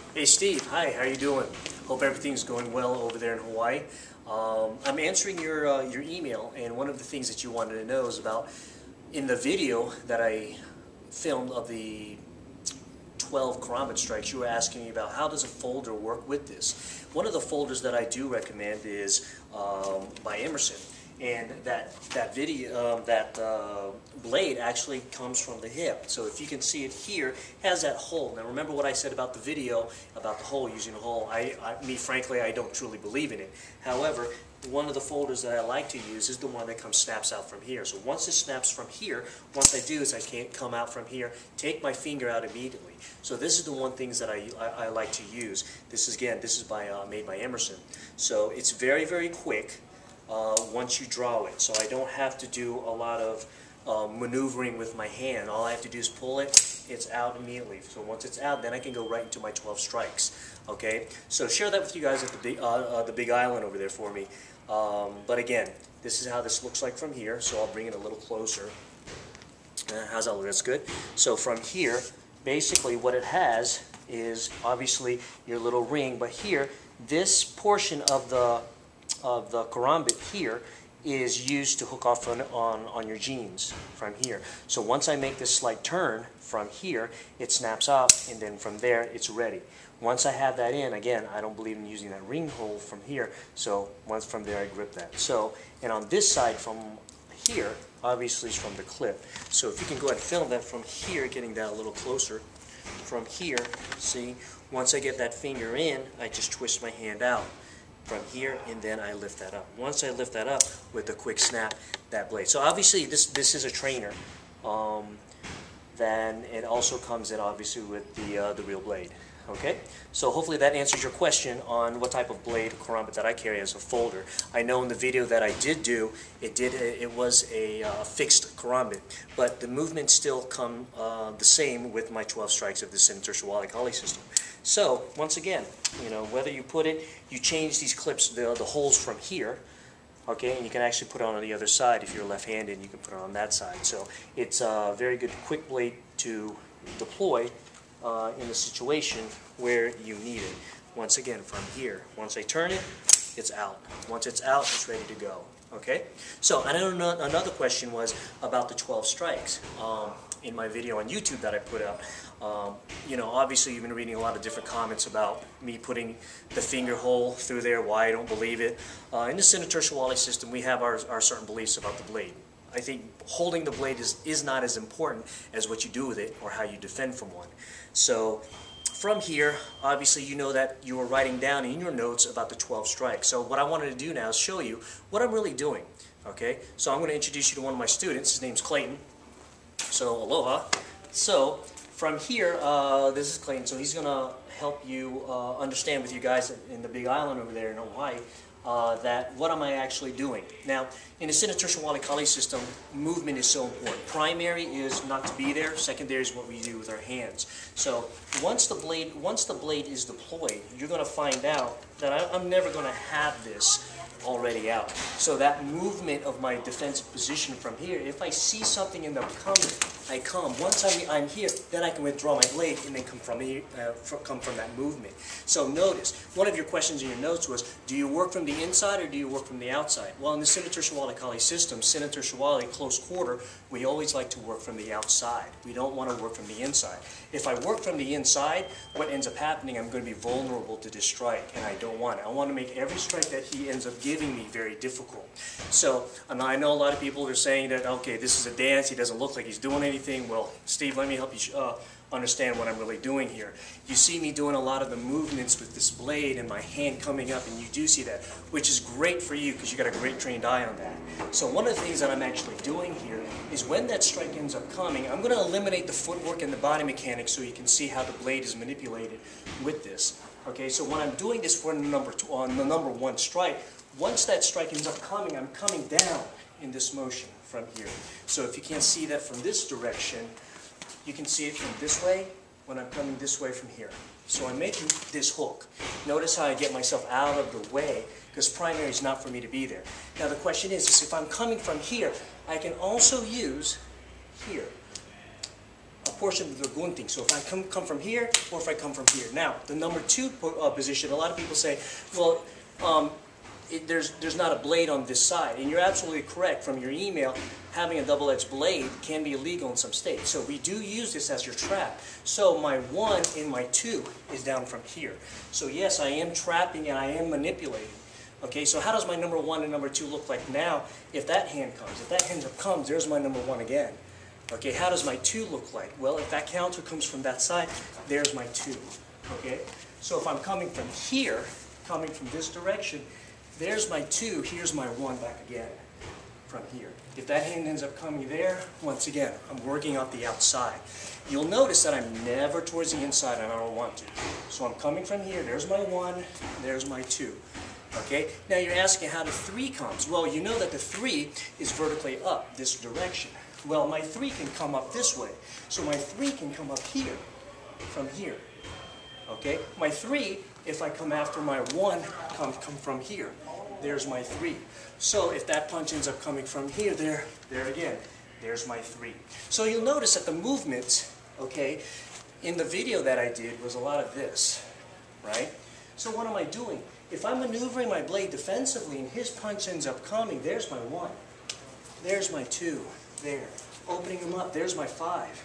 Hey Steve, hi, how you doing? Hope everything's going well over there in Hawaii. I'm answering your email, and one of the things that you wanted to know is about in the video that I filmed of the 12 karambit strikes. You were asking me about how does a folder work with this. One of the folders that I do recommend is by Emerson. And that blade actually comes from the hip. So if you can see it here, it has that hole. Now remember what I said about the video, about the hole, using the hole. Frankly, I don't truly believe in it. However, one of the folders that I like to use is the one that snaps out from here. So once it snaps from here, once I do is I can't come out from here, take my finger out immediately. So this is the one things that I like to use. This is made by Emerson. So it's very, very quick. Once you draw it, so I don't have to do a lot of maneuvering with my hand. All I have to do is pull it, it's out immediately. So once it's out, then I can go right into my 12 strikes. Okay, so share that with you guys at the Big Island over there for me. But again, this is how this looks like from here, so I'll bring it a little closer. How's that look? That's good. So from here, basically what it has is obviously your little ring, but here, this portion of the karambit here is used to hook off on your jeans from here. So once I make this slight turn from here, it snaps off, and then from there it's ready. Once I have that in, again, I don't believe in using that ring hole from here, so once from there I grip that. So, and on this side from here, obviously is from the clip. So if you can go ahead and film that from here, getting that a little closer, from here, see, once I get that finger in, I just twist my hand out from here, and then I lift that up. Once I lift that up with a quick snap, that blade. So obviously this is a trainer. Then it also comes in obviously with the real blade. Okay, so hopefully that answers your question on what type of blade karambit that I carry as a folder. I know in the video that I did do, it was a fixed karambit, but the movements still come the same with my 12 strikes of the Senator Shawali Kali system. So once again, you know, whether you put it, you change these clips, the holes from here, okay, and you can actually put it on the other side. If you're left-handed, you can put it on that side. So it's a very good quick blade to deploy in a situation where you need it. Once again, from here, once I turn it, it's out. Once it's out, it's ready to go. Okay? So, and another question was about the 12 strikes. In my video on YouTube that I put out, you know, obviously you've been reading a lot of different comments about me putting the finger hole through there, why I don't believe it. In the Senator Shawali system, we have our certain beliefs about the blade. I think holding the blade is not as important as what you do with it or how you defend from one. So from here, obviously you know that you were writing down in your notes about the 12 strikes. So what I wanted to do now is show you what I'm really doing. Okay, so I'm going to introduce you to one of my students. His name's Clayton. So aloha. So from here, this is Clayton. So he's going to help you understand with you guys in the Big Island over there in Hawaii that what am I actually doing. Now, in the Senator Shawali Kali system, movement is so important. Primary is not to be there. Secondary is what we do with our hands. So once the blade is deployed, you're going to find out that I'm never going to have this already out. So that movement of my defensive position from here, if I see something in the coming, I come. Once I'm here, then I can withdraw my blade and then come from that movement. So notice, one of your questions in your notes was, do you work from the inside or do you work from the outside? Well, in the Senator Shawali Kali system, Senator Shawali, close quarter, we always like to work from the outside. We don't want to work from the inside. If I work from the inside, what ends up happening, I'm going to be vulnerable to this strike, and I don't want it. I want to make every strike that he ends up giving me very difficult. So, I know a lot of people are saying that, okay, this is a dance, he doesn't look like he's doing anything. Well, Steve, let me help you understand what I'm really doing here. You see me doing a lot of the movements with this blade and my hand coming up, and you do see that, which is great for you because you got a great trained eye on that. So one of the things that I'm actually doing here is when that strike ends up coming, I'm going to eliminate the footwork and the body mechanics so you can see how the blade is manipulated with this. Okay, so when I'm doing this for on the number one strike, once that strike ends up coming, I'm coming down in this motion from here. So if you can't see that from this direction, you can see it from this way when I'm coming this way from here. So I'm making this hook. Notice how I get myself out of the way because primary is not for me to be there. Now the question is if I'm coming from here, I can also use here a portion of the gunting. So if I come from here, or if I come from here. Now, the number 2 position, a lot of people say, well, there's not a blade on this side. And you're absolutely correct. From your email, having a double-edged blade can be illegal in some states. So we do use this as your trap. So my 1 and my 2 is down from here. So yes, I am trapping and I am manipulating. Okay, so how does my number 1 and number 2 look like now if that hand comes? If that hand comes, there's my number 1 again. Okay, how does my 2 look like? Well, if that counter comes from that side, there's my 2. Okay, so if I'm coming from here, coming from this direction, there's my 2, here's my 1 back again from here. If that hand ends up coming there, once again, I'm working out the outside. You'll notice that I'm never towards the inside and I don't want to. So I'm coming from here, there's my 1, there's my 2. Okay, now you're asking how the 3 comes. Well, you know that the 3 is vertically up this direction. Well, my 3 can come up this way. So my 3 can come up here, from here. Okay, my 3, if I come after my 1, come from here. There's my 3. So if that punch ends up coming from here, there again, there's my 3. So you'll notice that the movement, okay, in the video that I did was a lot of this, right? So what am I doing? If I'm maneuvering my blade defensively and his punch ends up coming, there's my 1. There's my 2. There. Opening them up, there's my 5.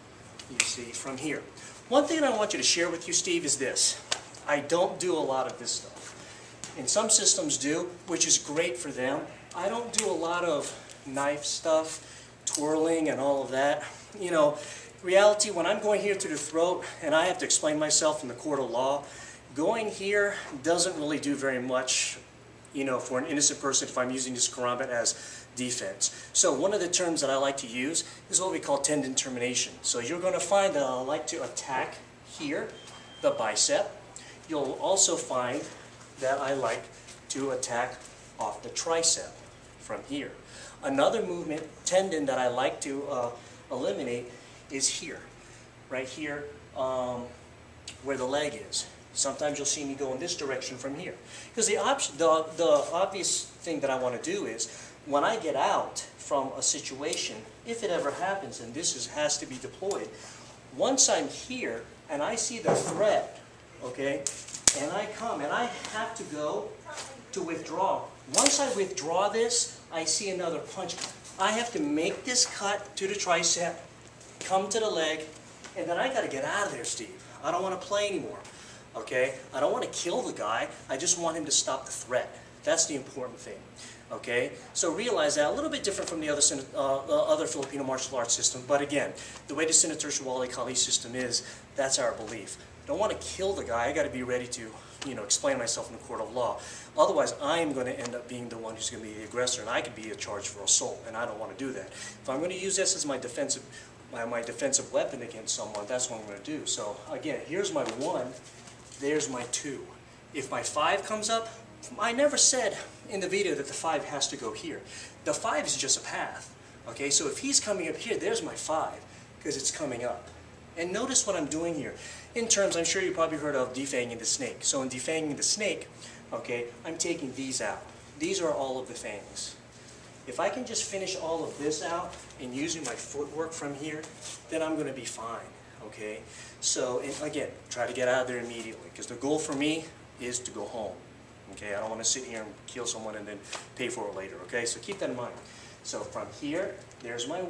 You see, from here. One thing I want you to share with you, Steve, is this. I don't do a lot of this stuff. And some systems do, which is great for them. I don't do a lot of knife stuff, twirling and all of that. You know, reality, when I'm going here to the throat and I have to explain myself in the court of law, going here doesn't really do very much, you know, for an innocent person if I'm using this karambit as defense. So one of the terms that I like to use is what we call tendon termination. So you're going to find that I like to attack here, the bicep. You'll also find that I like to attack off the tricep from here. Another movement, tendon that I like to eliminate is here, right here where the leg is. Sometimes you'll see me go in this direction from here. Because the obvious thing that I want to do is, when I get out from a situation, if it ever happens, and this has to be deployed, once I'm here and I see the threat, okay, and I come and I have to go to withdraw. Once I withdraw this, I see another punch. I have to make this cut to the tricep, come to the leg, and then I got to get out of there, Steve. I don't want to play anymore. Okay? I don't want to kill the guy. I just want him to stop the threat. That's the important thing. Okay? So realize that a little bit different from the other Filipino martial arts system. But again, the way the Senator Wally Kali system is, that's our belief. Don't want to kill the guy. I got to be ready to, you know, explain myself in the court of law. Otherwise, I am going to end up being the one who's going to be the aggressor, and I could be charged for assault, and I don't want to do that. If I'm going to use this as my defensive weapon against someone, that's what I'm going to do. So again, here's my 1. There's my 2. If my 5 comes up, I never said in the video that the 5 has to go here. The 5 is just a path. Okay, so if he's coming up here, there's my 5, because it's coming up. And notice what I'm doing here. In terms, I'm sure you probably heard of defanging the snake. So in defanging the snake, okay, I'm taking these out. These are all of the fangs. If I can just finish all of this out and using my footwork from here, then I'm going to be fine. Okay, so and again, try to get out of there immediately, because the goal for me is to go home. Okay, I don't want to sit here and kill someone and then pay for it later. Okay, so keep that in mind. So from here, there's my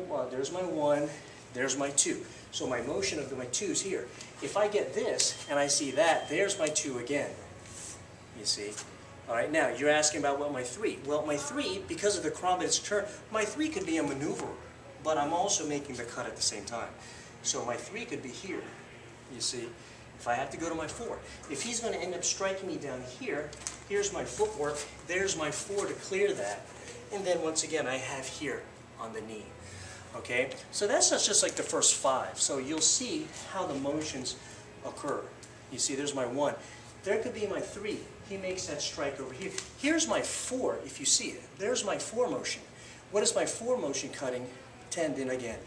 1, there's my 2. So my motion of my 2 is here. If I get this and I see that, there's my 2 again. You see? All right, now you're asking about what my 3. Well, my 3, because of the karambit's turn, my 3 could be a maneuverer, but I'm also making the cut at the same time. So my 3 could be here, you see, if I have to go to my 4. If he's going to end up striking me down here, here's my footwork, there's my 4 to clear that, and then once again I have here on the knee. Okay, so that's just like the first 5. So you'll see how the motions occur. You see, there's my 1. There could be my 3. He makes that strike over here. Here's my 4, if you see it. There's my 4 motion. What is my 4 motion cutting? Tendon again.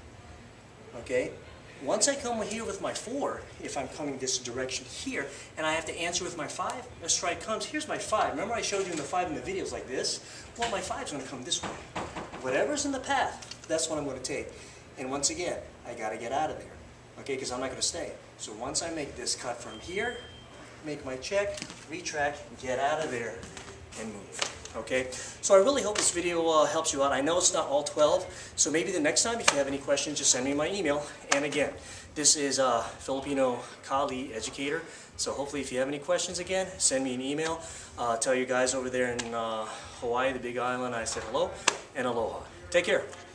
Okay? Once I come here with my 4, if I'm coming this direction here, and I have to answer with my 5, a strike comes. Here's my 5. Remember I showed you in the 5 in the videos like this? Well, my 5 is going to come this way. Whatever's in the path, that's what I'm going to take. And once again, I got to get out of there. okay, because I'm not going to stay. So once I make this cut from here, make my check, retract, get out of there, and move. Okay, so I really hope this video helps you out. I know it's not all 12, so maybe the next time if you have any questions, just send me my email. And again, this is Filipino Kali Educator, so hopefully if you have any questions again, send me an email. Tell you guys over there in Hawaii, the Big Island, I said hello and aloha. Take care.